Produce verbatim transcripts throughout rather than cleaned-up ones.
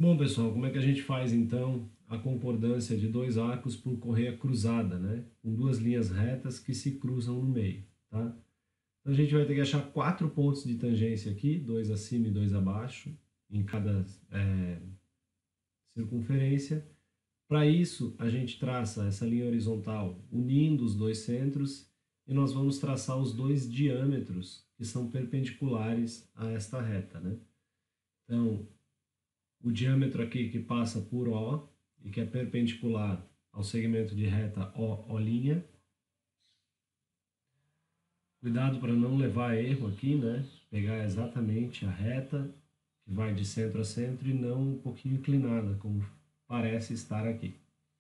Bom, pessoal, como é que a gente faz então a concordância de dois arcos por correia cruzada, né? Com duas linhas retas que se cruzam no meio, tá? Então a gente vai ter que achar quatro pontos de tangência aqui, dois acima e dois abaixo, em cada é, circunferência. Para isso, a gente traça essa linha horizontal unindo os dois centros e nós vamos traçar os dois diâmetros que são perpendiculares a esta reta, né? Então, o diâmetro aqui que passa por O e que é perpendicular ao segmento de reta O, O'. Cuidado para não levar erro aqui, né? Pegar exatamente a reta que vai de centro a centro e não um pouquinho inclinada, como parece estar aqui.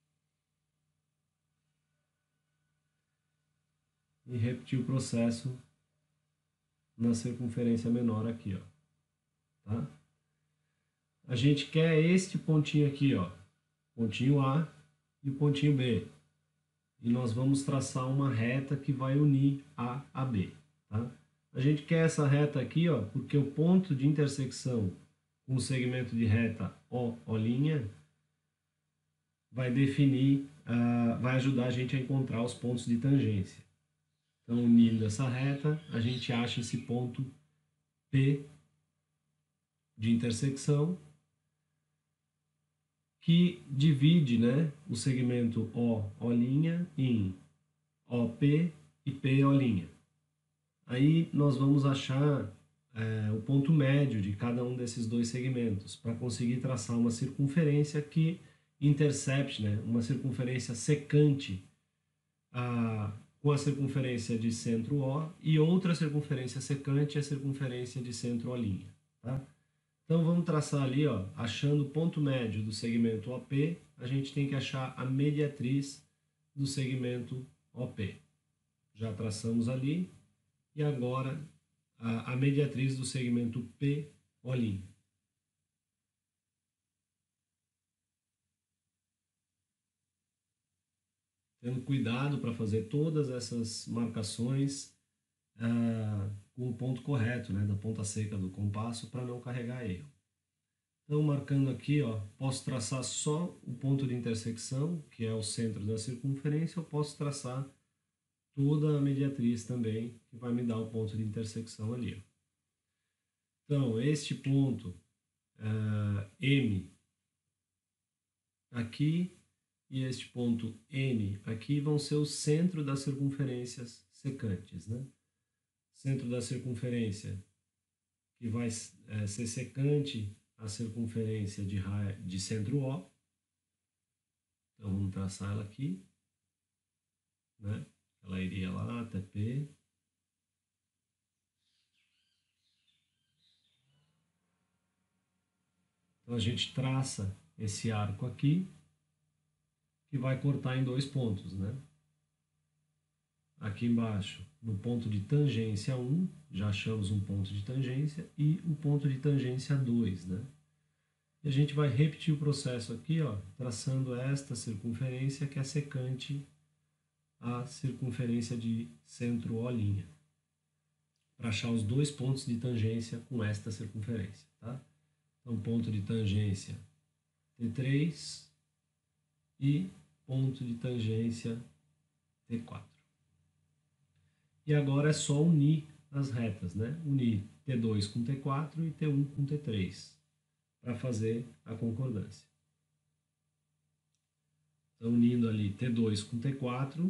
E repetir o processo na circunferência menor aqui, ó. Tá? A gente quer este pontinho aqui, ó, pontinho A e o pontinho B. E nós vamos traçar uma reta que vai unir A a B. Tá? A gente quer essa reta aqui, ó, porque o ponto de intersecção com o segmento de reta O, O' vai definir, uh, vai ajudar a gente a encontrar os pontos de tangência. Então, unindo essa reta, a gente acha esse ponto P de intersecção, que divide, né, o segmento O, O' em O P e P, O'. Aí nós vamos achar é, o ponto médio de cada um desses dois segmentos para conseguir traçar uma circunferência que intercepte, né, uma circunferência secante a, com a circunferência de centro O e outra circunferência secante a circunferência de centro O'. Tá? Então vamos traçar ali, ó, achando o ponto médio do segmento O P, a gente tem que achar a mediatriz do segmento O P. Já traçamos ali. E agora a, a mediatriz do segmento P, O'. Tendo cuidado para fazer todas essas marcações ah, com o ponto correto, né, da ponta seca do compasso, para não carregar erro. Então, marcando aqui, ó, posso traçar só o ponto de intersecção, que é o centro da circunferência, ou posso traçar toda a mediatriz também, que vai me dar o ponto de intersecção ali. Ó. Então, este ponto uh, M aqui e este ponto N aqui vão ser o centro das circunferências secantes, né? Centro da circunferência que vai é, ser secante a circunferência de, de centro O. Então, vamos traçar ela aqui, né? Ela iria lá até P. Então, a gente traça esse arco aqui, que vai cortar em dois pontos, né? Aqui embaixo, no ponto de tangência um, já achamos um ponto de tangência, e o ponto de tangência dois, né? E a gente vai repetir o processo aqui, ó, traçando esta circunferência que é secante à circunferência de centro O', para achar os dois pontos de tangência com esta circunferência, tá? Então, ponto de tangência T três e ponto de tangência T quatro. E agora é só unir as retas, né? Unir T dois com T quatro e T um com T três para fazer a concordância. Então, unindo ali T dois com T quatro,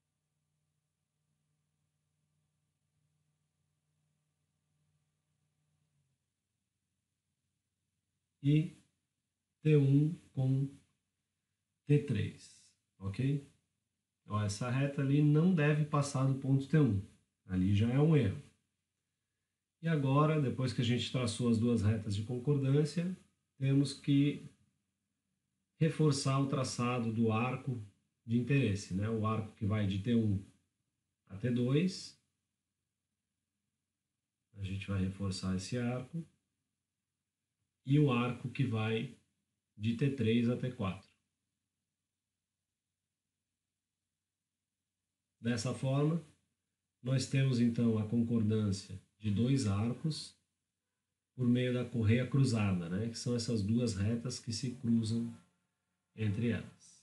e T um com T três, ok? Então, essa reta ali não deve passar do ponto T um, ali já é um erro. E agora, depois que a gente traçou as duas retas de concordância, temos que reforçar o traçado do arco de interesse, né? O arco que vai de T um a T dois. A gente vai reforçar esse arco. E o arco que vai de T três a T quatro. Dessa forma, nós temos então a concordância de dois arcos por meio da correia cruzada, né? Que são essas duas retas que se cruzam entre elas.